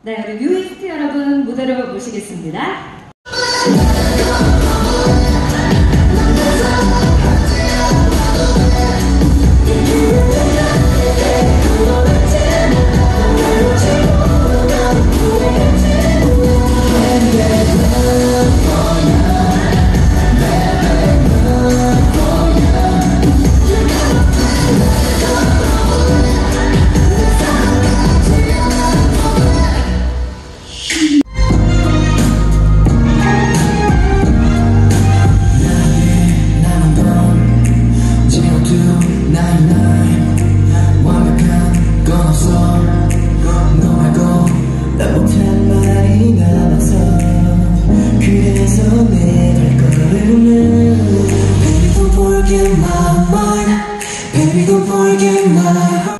네, 우리 뮤이스트 여러분 무대로 모시겠습니다. Baby, don't forget my mind. Baby, don't forget my heart.